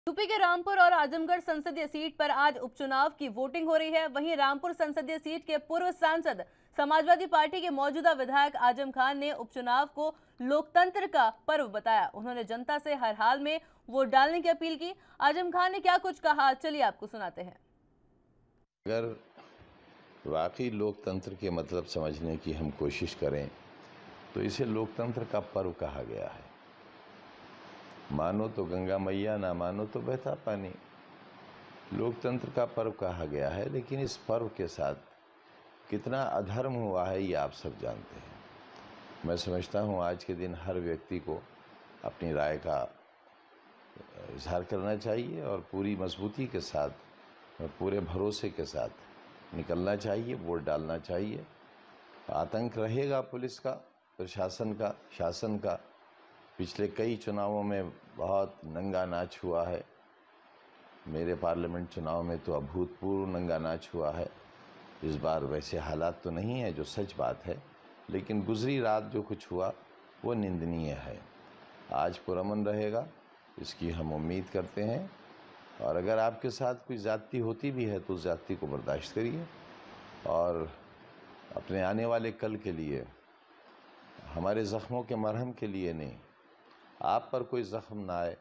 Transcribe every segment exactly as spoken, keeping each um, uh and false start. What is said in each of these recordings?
UP के रामपुर और आजमगढ़ संसदीय सीट पर आज उपचुनाव की वोटिंग हो रही है। वहीं रामपुर संसदीय सीट के पूर्व सांसद समाजवादी पार्टी के मौजूदा विधायक आजम खान ने उपचुनाव को लोकतंत्र का पर्व बताया। उन्होंने जनता से हर हाल में वोट डालने की अपील की। आजम खान ने क्या कुछ कहा, चलिए आपको सुनाते हैं। अगर वाकई लोकतंत्र के मतलब समझने की हम कोशिश करें तो इसे लोकतंत्र का पर्व कहा गया है। मानो तो गंगा मैया, ना मानो तो बहता पानी। लोकतंत्र का पर्व कहा गया है, लेकिन इस पर्व के साथ कितना अधर्म हुआ है ये आप सब जानते हैं। मैं समझता हूँ आज के दिन हर व्यक्ति को अपनी राय का इजहार करना चाहिए और पूरी मजबूती के साथ, पूरे भरोसे के साथ निकलना चाहिए, वोट डालना चाहिए। आतंक रहेगा पुलिस का, प्रशासन का, शासन का। पिछले कई चुनावों में बहुत नंगा नाच हुआ है। मेरे पार्लियामेंट चुनाव में तो अभूतपूर्व नंगा नाच हुआ है। इस बार वैसे हालात तो नहीं है, जो सच बात है, लेकिन गुजरी रात जो कुछ हुआ वो निंदनीय है। आज पुरअमन रहेगा, इसकी हम उम्मीद करते हैं। और अगर आपके साथ कोई ज़्यादती होती भी है तो उस ज़्यादती को बर्दाश्त करिए और अपने आने वाले कल के लिए, हमारे ज़ख्मों के मरहम के लिए नहीं, आप पर कोई ज़ख्म ना आए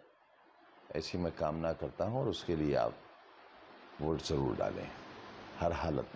ऐसी मैं कामना करता हूँ और उसके लिए आप वोट ज़रूर डालें हर हालत में।